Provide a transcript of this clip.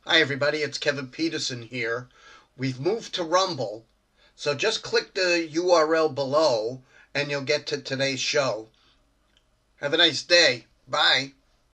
Hi everybody, it's Kevin Peterson here. We've moved to Rumble, so just click the URL below and you'll get to today's show. Have a nice day. Bye.